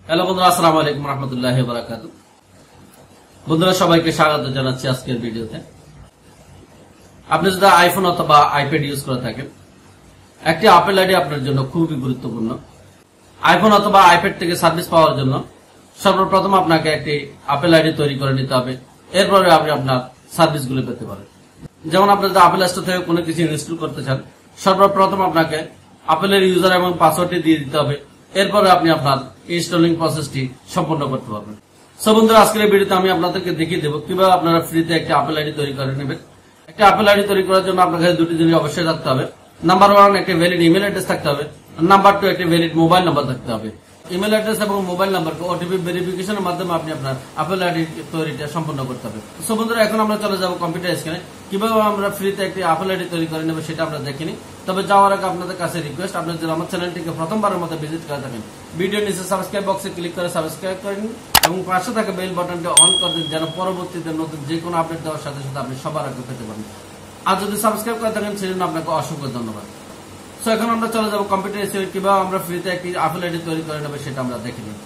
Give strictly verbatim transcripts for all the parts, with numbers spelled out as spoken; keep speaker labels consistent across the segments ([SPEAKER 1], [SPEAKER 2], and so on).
[SPEAKER 1] Hello বন্ধুরা, আসসালামু আলাইকুম রহমতুল্লাহি ওয়া বারাকাতুহু। বন্ধুরা, সবাইকে স্বাগত জানাচ্ছি আজকের ভিডিওতে। আপনি যদি আইফোন অথবা আইপ্যাড ইউজ করে থাকেন, একটি আপেল আইডি আপনার জন্য খুবই গুরুত্বপূর্ণ। আইফোন অথবা আইপ্যাড থেকে সার্ভিস পাওয়ার জন্য সর্বপ্রথম আপনাকে একটি আপেল আইডি তৈরি করে নিতে হবে। এরপরে আপনি আপনার সার্ভিসগুলো পেতে পারেন। যেমন আপনি যদি আপেল স্টোর থেকে কোনো কিছু ইনস্টল করতে চান, সর্বপ্রথম আপনাকে আপেলের ইউজার এবং পাসওয়ার্ডটি দিয়ে দিতে হবে। এরপরে আপনি আপনার ইনস্টলিং প্রসেসটি সম্পন্ন করতে পারবেন। সো বন্ধুরা, আজকের এই ভিডিওতে আমি আপনাদেরকে দেখিয়ে দেবো কিভাবে আপনারা ফ্রিতে একটি আপেল আইডি তৈরি করে নেবেন। একটি আপেল আইডি তৈরি করার জন্য আপনার কাছে দুটি জিনিস অবশ্যই রাখতে হবে। নাম্বার ওয়ান, একটি ভ্যালিড ইমেল অ্যাড্রেস থাকতে হবে। নাম্বার টু, একটি ভ্যালিড মোবাইল নাম্বার থাকতে হবে। ইমেল অ্যাড্রেস এবং মোবাইল নাম্বারকে ওটিপি ভেরিফিকেশনের মাধ্যমে আপনি আপনার আপেল আইডি তৈরিটা সম্পন্ন করতে হবে। সো বন্ধুরা, এখন আমরা চলে যাবো কম্পিউটার স্ক্রিনে। কিভাবে আমরা ফ্রিতে একটি আপেল আইডি তৈরি করে নেব সেটা আমরা দেখিনি। তবে যাওয়ার আগে আপনাদের কাছে রিকোয়েস্ট, আপনারা যদি আমার চ্যানেলটিকে প্রথমবারের মতো ভিজিট করে থাকেন, ভিডিও নিচে সাবস্ক্রাইব বক্সে ক্লিক করে সাবস্ক্রাইব করে নিন এবং পাশে থাকা বেল বাটনটি অন করে দিন, যেন পরবর্তীতে নতুন যে কোনো আপডেট দেওয়ার সাথে সাথে আপনি সবার আগে পেতে পারেন। আর যদি সাবস্ক্রাইব করে থাকেন, সেজন্য আপনাকে অসংখ্য ধন্যবাদ। সো এখন আমরা চলে যাবো কম্পিউটার স্ক্রিনে। কিভাবে আমরা ফ্রিতে একটি আপেল আইডি তৈরি করে নেব সেটা আমরা দেখে নিই।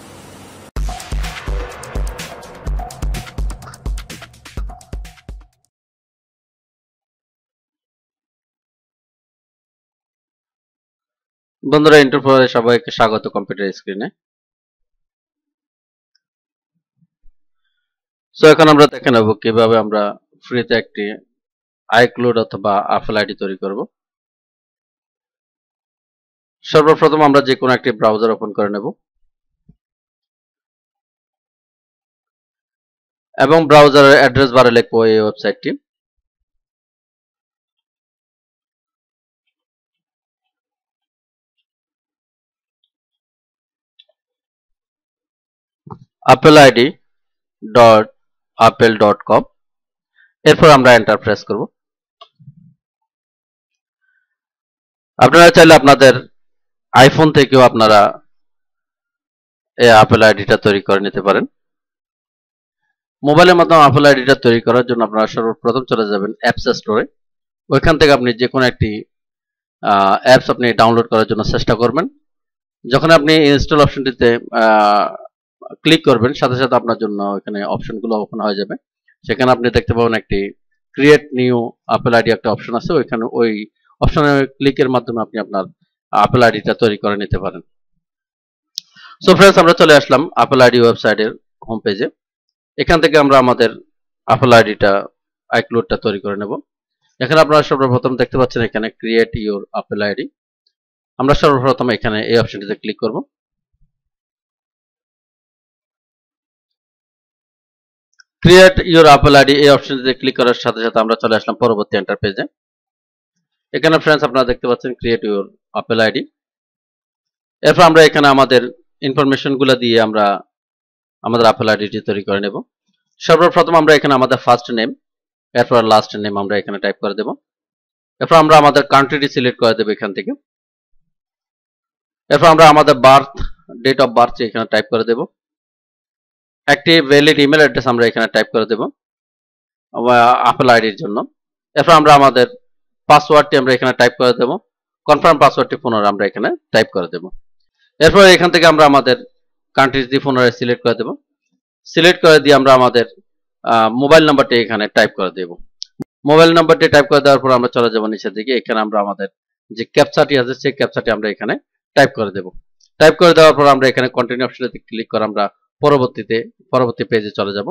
[SPEAKER 1] বন্ধুরা, ইন্টার পরে সবাইকে স্বাগত কম্পিউটার স্ক্রিনে। সো এখন আমরা দেখে নেব কিভাবে আমরা ফ্রিতে একটি আইক্লাউড অথবা আপেল আইডি তৈরি করব। সর্বপ্রথম আমরা যে কোনো একটি ব্রাউজার ওপেন করে নেব এবং ব্রাউজারের অ্যাড্রেস বারে লিখব এই ওয়েবসাইটটি। Apple ID dot apple dot com. এরপর আমরা এন্টার প্রেস করব। আপনারা চাইলে আপনাদের আইফোন থেকেও আপনারা এই আপেল আইডিটা তৈরি করে নিতে পারেন। মোবাইলের মাধ্যমে আপেল আইডিটা তৈরি করার জন্য আপনারা সর্বপ্রথম চলে যাবেন অ্যাপস স্টোরে। ওইখান থেকে আপনি যে কোনো একটি অ্যাপস আপনি ডাউনলোড করার জন্য চেষ্টা করবেন। যখন আপনি ইনস্টল অপশনটিতে ক্লিক করবেন, সাথে সাথে আপনার জন্য এখানে অপশনগুলো ওপেন হয়ে যাবে। সেখানে আপনি দেখতে পাবেন একটি ক্রিয়েট নিউ আপেল আইডি একটা অপশন আছে। ওইখানে ওই অপশনে ক্লিকের মাধ্যমে আপনি আপনার আপেল আইডিটা তৈরি করে নিতে পারেন। সো ফ্রেন্ডস, আমরা চলে আসলাম আপেল আইডি ওয়েবসাইটের হোম পেজে। এখান থেকে আমরা আমাদের আপেল আইডিটা আইক্লাউডটা তৈরি করে নেব। এখানে আপনারা সর্বপ্রথম দেখতে পাচ্ছেন এখানে ক্রিয়েট ইউর আপেল আইডি। আমরা সর্বপ্রথম এখানে এই অপশনটিতে ক্লিক করব। ক্রিয়েট ইউর আপেল আইডি এই অপশনটিতে ক্লিক করার সাথে সাথে আমরা চলে আসলাম পরবর্তী এন্টার পেজে। এখানে ফ্রেন্ডস আপনারা দেখতে পাচ্ছেন ক্রিয়েট ইউর আপেল আইডি। এরপর আমরা এখানে আমাদের ইনফরমেশনগুলো দিয়ে আমরা আমাদের আপেল আইডিটি তৈরি করে নেব। সর্বপ্রথম আমরা এখানে আমাদের ফার্স্ট নেম, এরপর লাস্ট নেম আমরা এখানে টাইপ করে দেব। এরপর আমরা আমাদের কান্ট্রিটি সিলেক্ট করে দেব এখান থেকে। এরপর আমরা আমাদের বার্থ ডেট অফ বার্থ এখানে টাইপ করে দেব। একটি ভ্যালিড ইমেল অ্যাড্রেস আমরা এখানে টাইপ করে দেব আপেল আইডির জন্য। এরপর আমরা আমাদের পাসওয়ার্ডটি আমরা এখানে টাইপ করে দেব। কনফার্ম পাসওয়ার্ডটি পুনরায় আমরা এখানে টাইপ করে দেব। এরপর এখান থেকে আমরা আমাদের কান্ট্রিটি পুনরায় সিলেক্ট করে দেব। সিলেক্ট করে দিয়ে আমরা আমাদের মোবাইল নাম্বারটি এখানে টাইপ করে দেব। মোবাইল নাম্বারটি টাইপ করে দেওয়ার পর আমরা চলে যাব নিচের দিকে। এখানে আমরা আমাদের যে ক্যাপচাটি আছে সেই ক্যাপচাটি আমরা এখানে টাইপ করে দেব। টাইপ করে দেওয়ার পর আমরা এখানে কন্টিনিউ অপশনটিতে ক্লিক করে আমরা পরবর্তীতে পরবর্তী পেজে চলে যাব।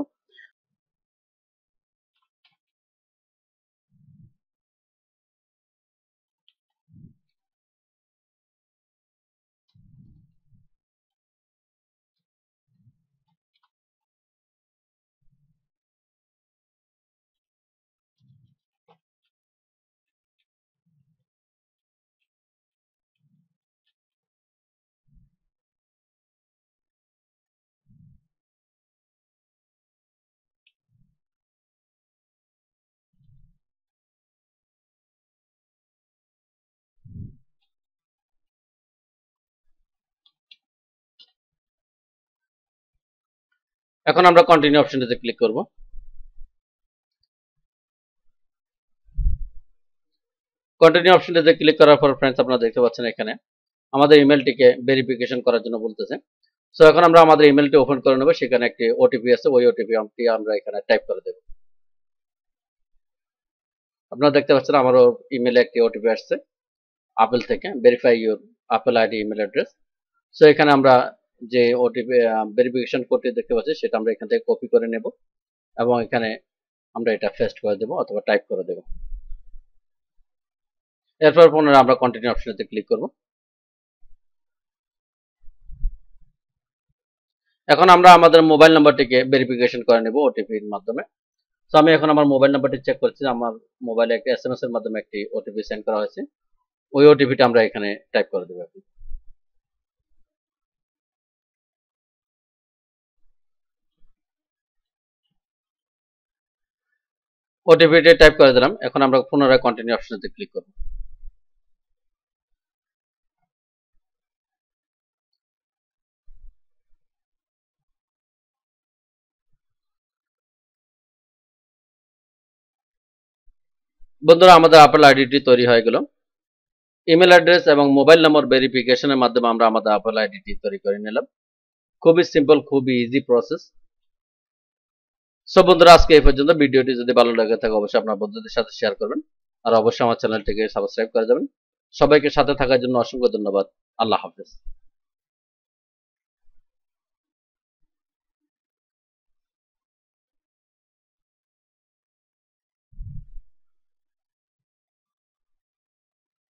[SPEAKER 1] এখন আমরা কন্টিনিউ অপশনটিতে ক্লিক করব। কন্টিনিউ অপশনটিতে ক্লিক করার পর ফ্রেন্ডস আপনারা দেখতে পাচ্ছেন এখানে আমাদের ইমেলটিকে ভেরিফিকেশন করার জন্য বলতেছে। সো এখন আমরা আমাদের ইমেলটি ওপেন করে নেব। সেখানে একটি ওটিপি আছে, ওই ওটিপি আমরা এখানে টাইপ করে দেব। আপনারা দেখতে পাচ্ছেন আমারও ইমেলে একটি ওটিপি আসছে আপেল থেকে, verify your Apple ID email address. So এখানে আমরা যে ওটিপি ভেরিফিকেশন কোডটি দেখতে পাচ্ছি সেটা আমরা এখান থেকে কপি করে নেব এবং এখানে আমরা এটা পেস্ট করে দেব অথবা টাইপ করে দেব। এরপর পুনরায় আমরা কন্টিনিউ অপশনেতে ক্লিক করব। এখন আমরা আমাদের মোবাইল নাম্বারটিকে ভেরিফিকেশন করে নেব ওটিপির মাধ্যমে। তো আমি এখন আমার মোবাইল নাম্বারটি চেক করছি। আমার মোবাইলে একটা এসএমএস এর মাধ্যমে একটি ওটিপি সেন্ড করা হয়েছে। ওই ওটিপিটা আমরা এখানে টাইপ করে দেব। ওটিপিটি টাইপ করে দিলাম। এখন আমরা পুনরায় কন্টিনিউ অপশনেতে ক্লিক করব। বন্ধুরা, আমাদের আপেল আইডিটি তৈরি হয়ে গেল। ইমেল অ্যাড্রেস এবং মোবাইল নম্বর ভেরিফিকেশনের মাধ্যমে আমরা আমাদের আপেল আইডিটি তৈরি করে নিলাম। খুবই সিম্পল, খুবই ইজি প্রসেস। সো বন্ধুরা, আজকে এই পর্যন্ত। ভিডিওটি যদি ভালো লাগে থাকে অবশ্যই আপনার বন্ধুদের সাথে শেয়ার করবেন আর অবশ্যই আমার চ্যানেলটিকে সাবস্ক্রাইব করে যাবেন। সবাইকে সাথে থাকার জন্য অসংখ্য ধন্যবাদ। আল্লাহ হাফেজ।